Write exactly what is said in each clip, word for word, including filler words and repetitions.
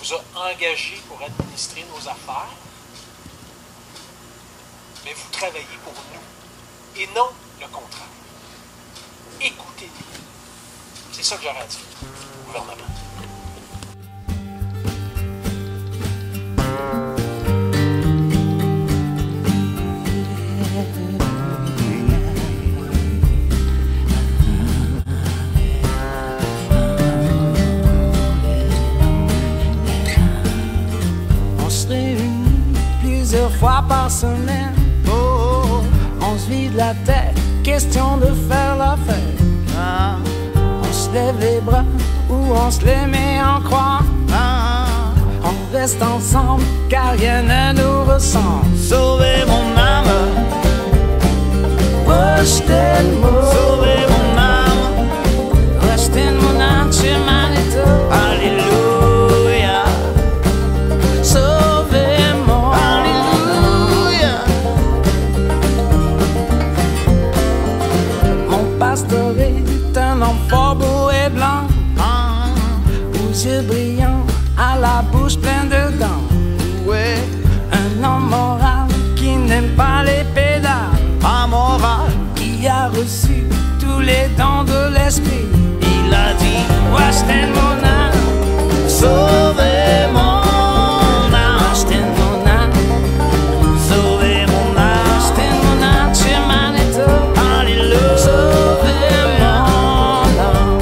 vous a engagé pour administrer nos affaires, mais vous travaillez pour nous, et non le contraire. Écoutez-nous. C'est ça que j'aurais à dire au gouvernement. On se réunit plusieurs fois par semaine. Oh, oh, on se vide la tête, question de faire la fête. Ah. On se lève les bras ou on se les met en croix. Ah. On reste ensemble car rien ne nous ressemble. Sauvez mon âme, rejetez le mot. sauvez mon âme, Rejetez mon âme chez Manitoba. alléluia, Sauvez mon alléluia. Mon pasteur est un homme fort beau et blanc, Ah, aux yeux brillants, à la bouche pleine de dents. ouais, Un homme moral qui n'aime pas les pédales, amoral, qui a reçu tous les dons de l'esprit. il a dit, Rejetez mon âme, sauvez mon âme, rejetez mon âme, sauvez mon âme, rejetez mon âme chez Manitoba. alléluia. Sauvez mon âme.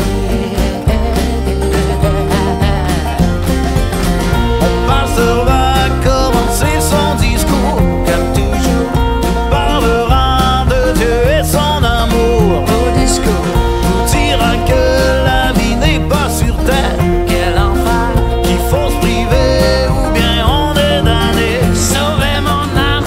Mon pasteur va commencer son discours, comme toujours, il parlera de Dieu et son amour. Au discours, Nous dira que la vie n'est pas sur terre, quel enfer. qu'il faut se priver ou bien on est damné. Sauvez mon âme.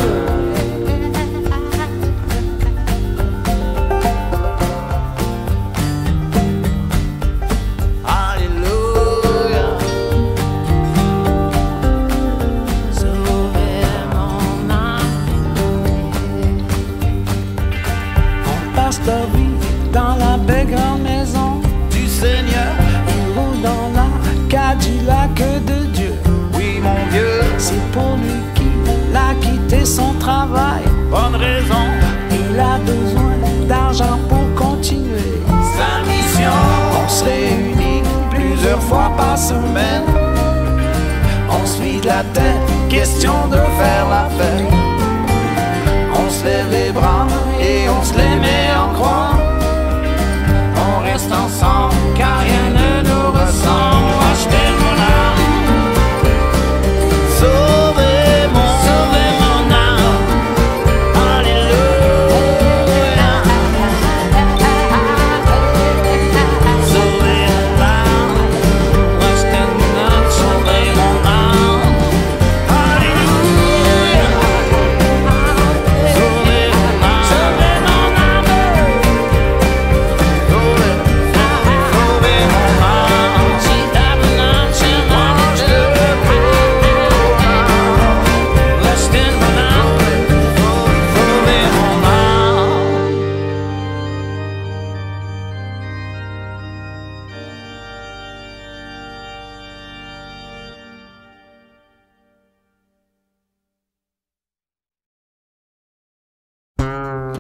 Alléluia. Sauvez mon âme. Mon pasteur vit dans la belle grande maison. Du Seigneur, Il roule dans la Cadillac de Dieu. oui mon Dieu, C'est pour lui qu'il a quitté son travail. bonne raison, Il a besoin d'argent pour continuer sa mission. On se réunit plusieurs fois par semaine. On se vide la tête, question de faire la fête. On se lève les bras et on se les met en croix.